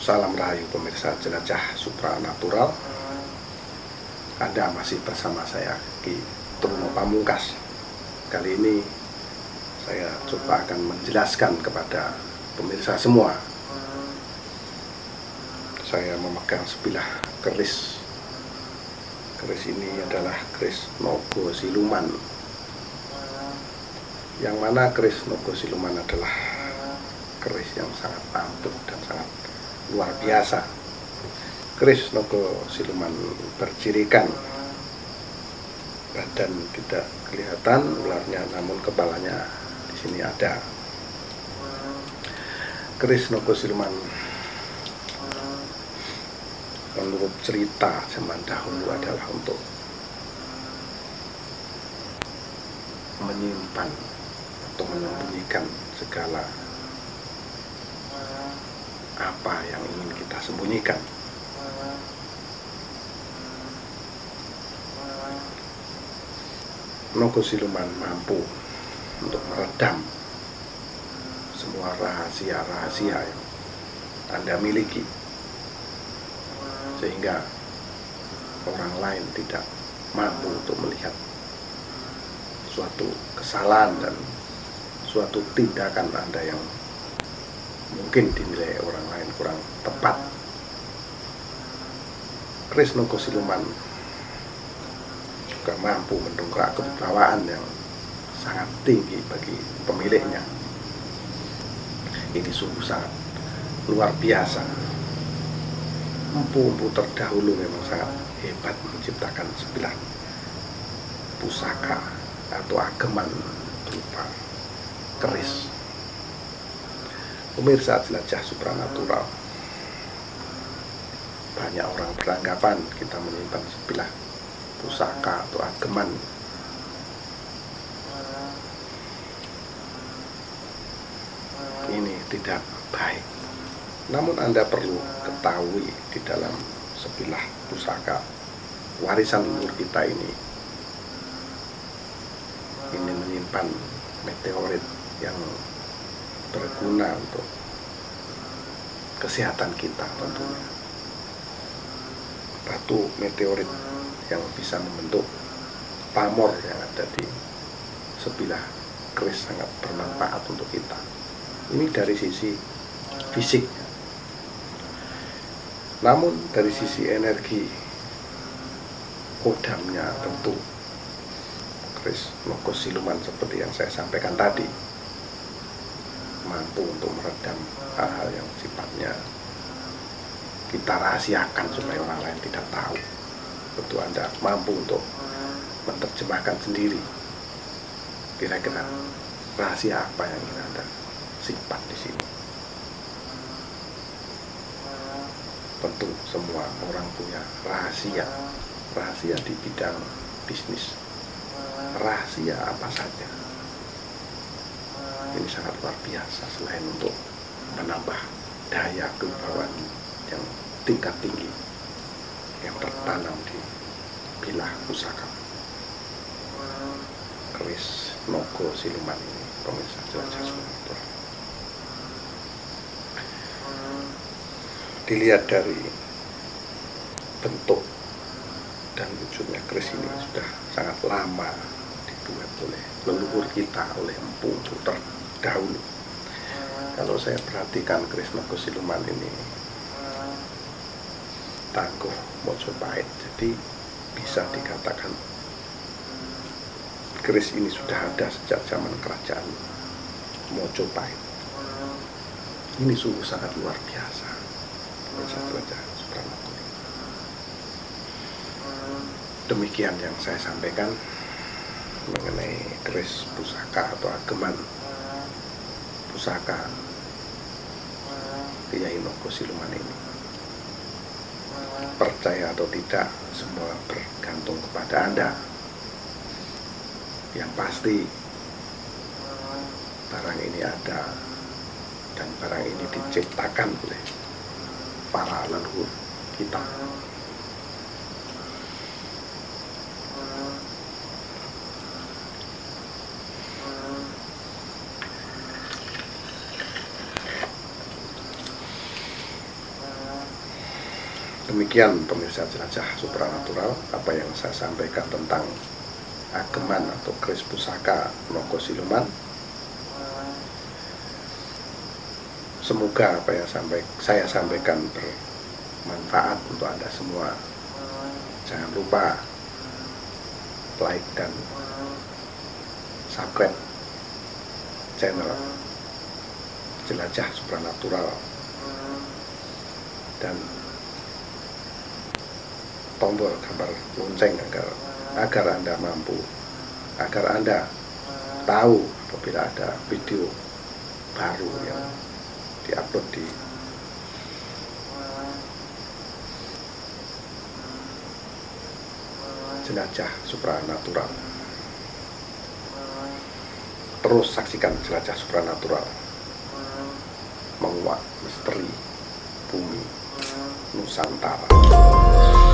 Salam rahayu pemirsa jelajah supranatural. Anda masih bersama saya Ki Truno Pamungkas. Kali ini saya coba akan menjelaskan kepada pemirsa semua. Saya memegang sebilah keris. Keris ini adalah keris Nogo Siluman. Yang mana keris Nogo Siluman adalah keris yang sangat ampuh dan sangat luar biasa. Keris Nogo Siluman bercirikan badan tidak kelihatan ularnya, namun kepalanya di sini ada. Keris Nogo Siluman menurut cerita zaman dahulu adalah untuk menyimpan atau menyembunyikan segala apa yang ingin kita sembunyikan. Nogo Siluman mampu untuk meredam semua rahasia-rahasia yang Anda miliki, sehingga orang lain tidak mampu untuk melihat suatu kesalahan dan suatu tindakan Anda yang mungkin dinilai orang lain kurang tepat. Keris Nogo Siluman juga mampu mendongkrak kewibawaan yang sangat tinggi bagi pemiliknya. Ini sungguh sangat luar biasa. Empu-empu terdahulu memang sangat hebat menciptakan sebilah pusaka atau ageman berupa keris. Pemirsa jelajah supranatural, banyak orang beranggapan kita menyimpan sebilah pusaka atau ageman ini tidak baik. Namun Anda perlu ketahui, di dalam sebilah pusaka warisan leluhur kita ini menyimpan meteorit yang berguna untuk kesehatan kita tentunya. Batu meteorit yang bisa membentuk pamor yang ada di sebilah keris sangat bermanfaat untuk kita. Ini dari sisi fisik. Namun dari sisi energi, kodamnya tentu keris Nogo Siluman seperti yang saya sampaikan tadi mampu untuk meredam hal-hal yang sifatnya kita rahasiakan supaya orang lain tidak tahu. Tentu Anda mampu untuk menerjemahkan sendiri kira-kira rahasia apa yang ingin Anda simpan di sini. Tentu semua orang punya rahasia di bidang bisnis. Rahasia apa saja ini sangat luar biasa, selain untuk menambah daya kewibawaan yang tingkat tinggi yang tertanam di bilah pusaka keris Nogo Siluman ini, pemirsa jelajah supranatural. Dilihat dari bentuk dan wujudnya, keris ini sudah sangat lama dibuat oleh leluhur kita, oleh empu-empu terdahulu. Kalau saya perhatikan keris Nogo Siluman ini tangguh Mojopahit, jadi bisa dikatakan keris ini sudah ada sejak zaman kerajaan Mojopahit. Ini sungguh sangat luar biasa. Demikian yang saya sampaikan mengenai keris pusaka atau ageman pusaka Kiai Nogo Siluman ini. Percaya atau tidak, semua bergantung kepada Anda. Yang pasti barang ini ada, dan barang ini diciptakan oleh para leluhur kita. Demikian pemirsa jelajah supranatural, apa yang saya sampaikan tentang ageman atau keris pusaka Nogo Siluman. Semoga apa yang saya sampaikan bermanfaat untuk Anda semua. Jangan lupa like dan subscribe channel Jelajah Supranatural, dan tombol gambar lonceng agar Anda mampu, agar Anda tahu apabila ada video baru yang diupload di Jelajah Supranatural. Terus saksikan Jelajah Supranatural, menguak misteri bumi Nusantara.